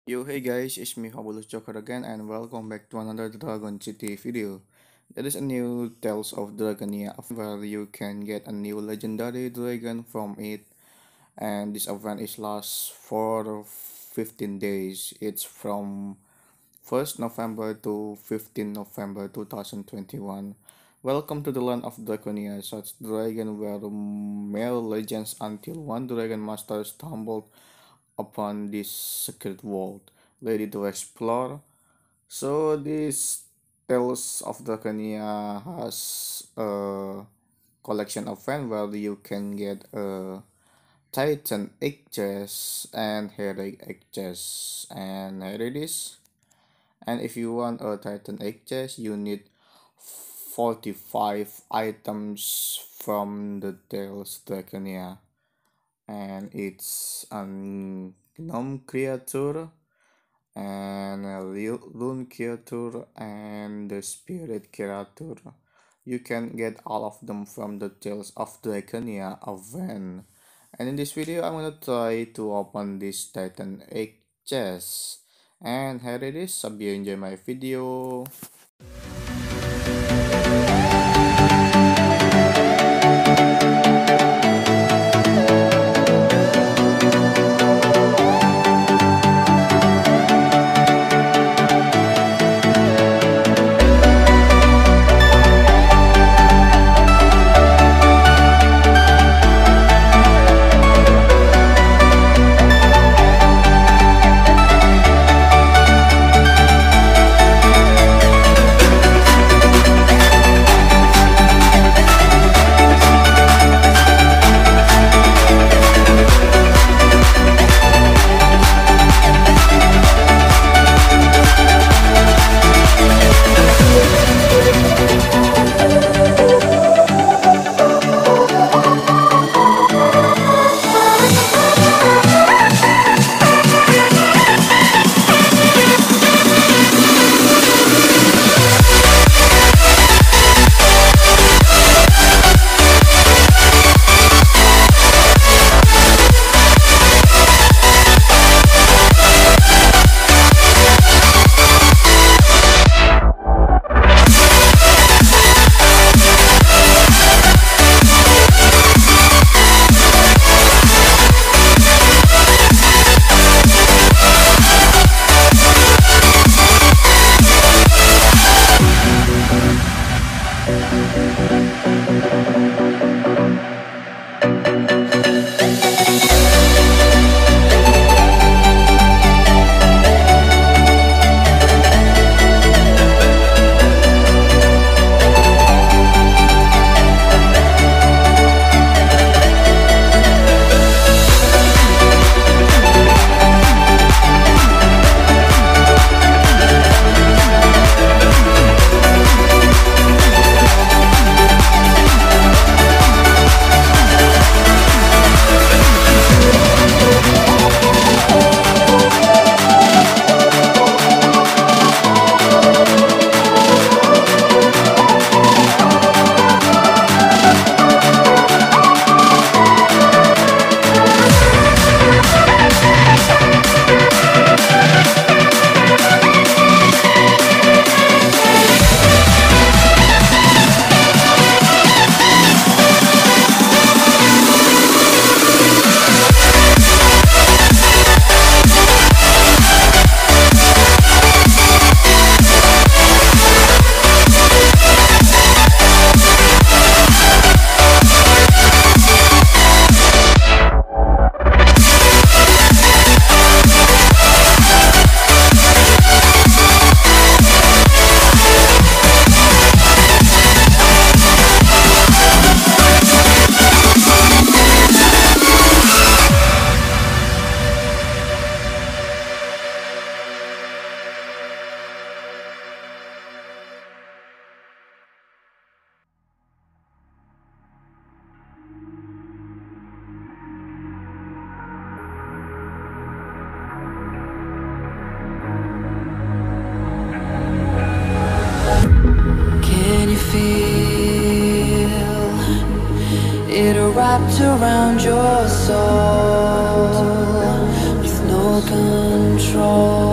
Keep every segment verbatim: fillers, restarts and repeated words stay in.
Yo, hey guys, it's me Fabulous Joker again, and welcome back to another Dragon City video. There is a new Tales of Dragonia where you can get a new legendary dragon from it, and this event is last for fifteen days. It's from first November to fifteenth November two thousand twenty-one. Welcome to the land of Draconia, such dragon were male legends until one dragon master stumbled upon this secret world, ready to explore. So this Tales of Draconia has a collection of event where you can get a Titan egg chest and heroic egg chest, and here it is. And if you want a Titan egg chest, you need forty-five items from the Tales Draconia, and it's an gnome creature and a rune creature and the spirit creature. You can get all of them from the Tales of Draconia event. And in this video, I'm gonna try to open this Titan egg chest. And here it is. Hope you enjoy my video. It wrapped around your soul with no control.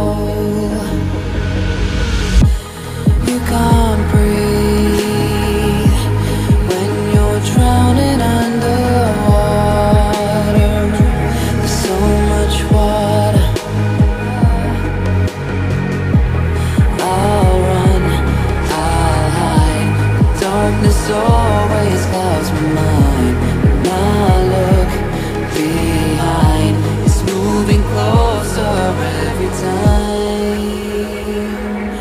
time.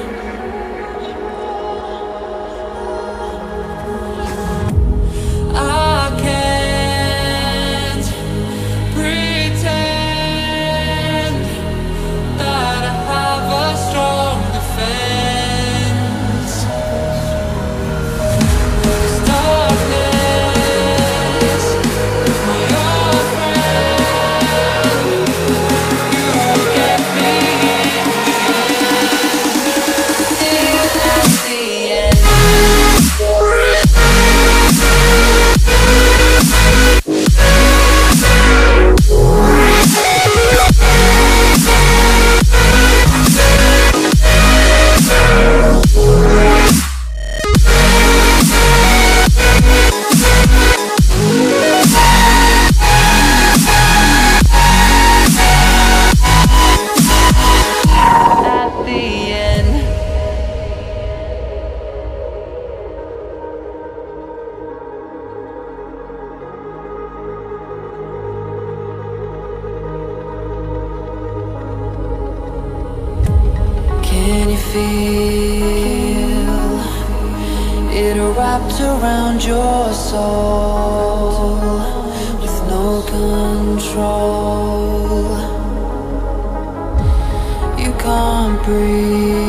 I can't pretend that I have a strong defense. 'Cause darkness is my old friend. You will get me in the end. At the end. Can you feel it wrapped around your soul with no control? You can't breathe.